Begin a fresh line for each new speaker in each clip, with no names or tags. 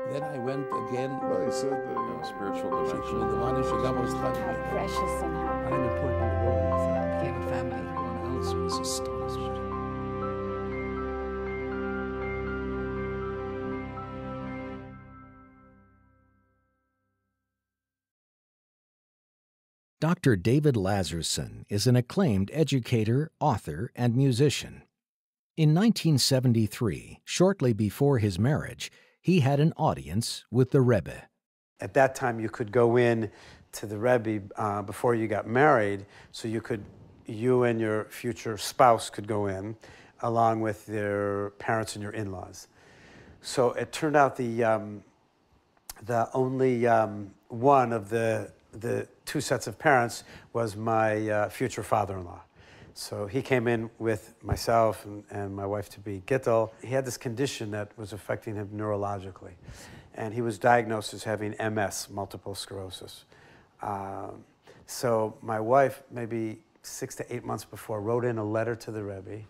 Then I went again.
Well, he said the
spiritual dimension.
Precious somehow.
I'm important in the world.
You have a family.
Everyone else was astonishment.
Dr. David Lazarson is an acclaimed educator, author, and musician. In 1973, shortly before his marriage, he had an audience with the Rebbe.
At that time, you could go in to the Rebbe before you got married, so you and your future spouse could go in, along with their parents and your in-laws. So it turned out the only one of the two sets of parents was my future father-in-law. So he came in with myself and my wife-to-be, Gittel. He had this condition that was affecting him neurologically. And he was diagnosed as having MS, multiple sclerosis. So my wife, maybe 6 to 8 months before, wrote in a letter to the Rebbe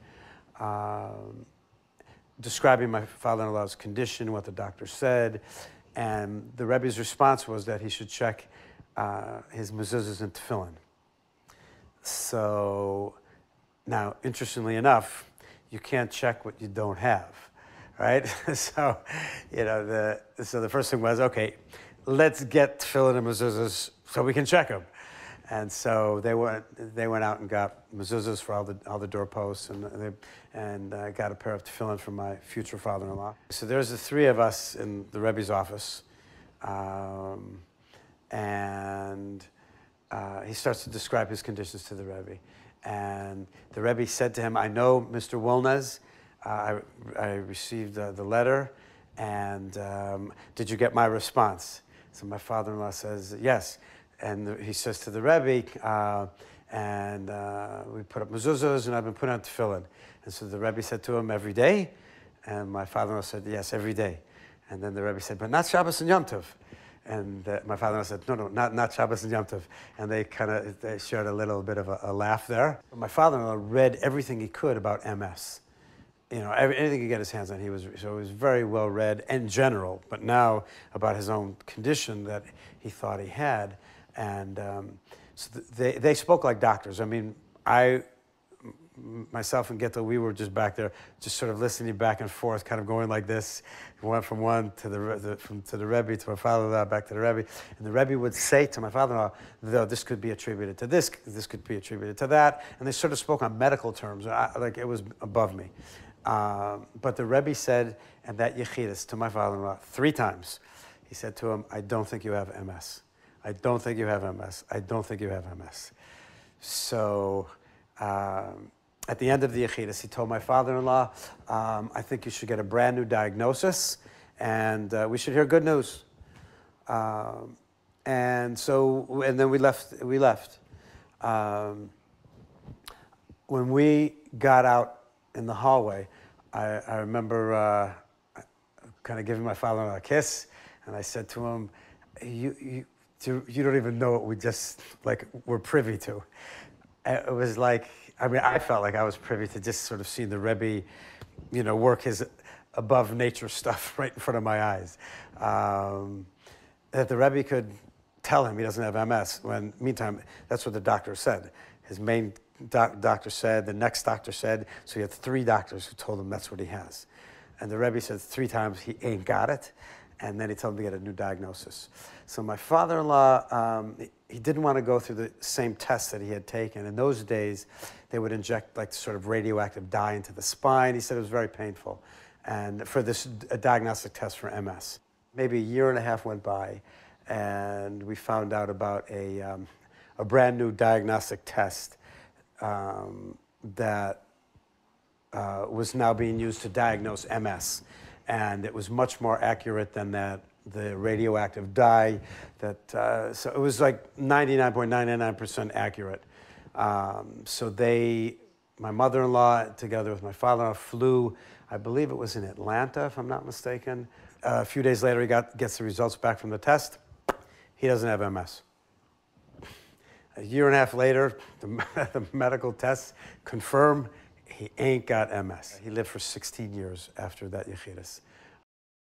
describing my father-in-law's condition, what the doctor said. And the Rebbe's response was that he should check his mezuzahs and tefillin. So now, interestingly enough, you can't check what you don't have, right? So, so the first thing was, okay, let's get tefillin and mezuzahs so we can check them. And so they went out and got mezuzahs for all the doorposts, and got a pair of tefillin for my future father-in-law. So there's the three of us in the Rebbe's office, and he starts to describe his conditions to the Rebbe. And the Rebbe said to him, I know Mr. Wolnez, I received the letter, and did you get my response? So my father-in-law says, yes. And he says to the Rebbe, we put up mezuzahs, and I've been putting on tefillin. And so the Rebbe said to him, every day? And my father-in-law said, yes, every day. And then the Rebbe said, but not Shabbos and Yom Tov. And my father-in-law said, no, not Shabbos and Yom Tov. And they shared a little bit of a laugh there. My father-in-law read everything he could about MS. Anything he could get his hands on. He was very well read in general, but now about his own condition that he thought he had. And so they spoke like doctors. I mean, myself and Gittel, we were just back there, just sort of listening back and forth, kind of going like this, went from one to the Rebbe, to my father-in-law, back to the Rebbe. And the Rebbe would say to my father-in-law, though, this could be attributed to this could be attributed to that. And they sort of spoke on medical terms, like it was above me. But the Rebbe said, and that Yechidus to my father-in-law 3 times, he said to him, I don't think you have MS. I don't think you have MS. I don't think you have MS. So at the end of the Yechidus, he told my father-in-law, I think you should get a brand new diagnosis, and we should hear good news. And then we left. When we got out in the hallway, I remember kind of giving my father-in-law a kiss, and I said to him, you don't even know what we just, were privy to. It was like, I felt like I was privy to just sort of seeing the Rebbe, work his above nature stuff right in front of my eyes. That the Rebbe could tell him he doesn't have MS, when, meantime, that's what the doctor said. His main doctor said, the next doctor said, so he had 3 doctors who told him that's what he has. And the Rebbe said 3 times he ain't got it, and then he told him to get a new diagnosis. So my father-in-law, he didn't want to go through the same tests that he had taken. In those days, they would inject sort of radioactive dye into the spine. He said it was very painful, and for a diagnostic test for MS. Maybe a year and a half went by, and we found out about a brand new diagnostic test that was now being used to diagnose MS. And it was much more accurate than the radioactive dye. So it was like 99.99% accurate. So my mother-in-law, together with my father-in-law, flew, I believe it was in Atlanta, if I'm not mistaken. A few days later, he gets the results back from the test. He doesn't have MS. A year and a half later, the medical tests confirm he ain't got MS. He lived for 16 years after that Yechidus.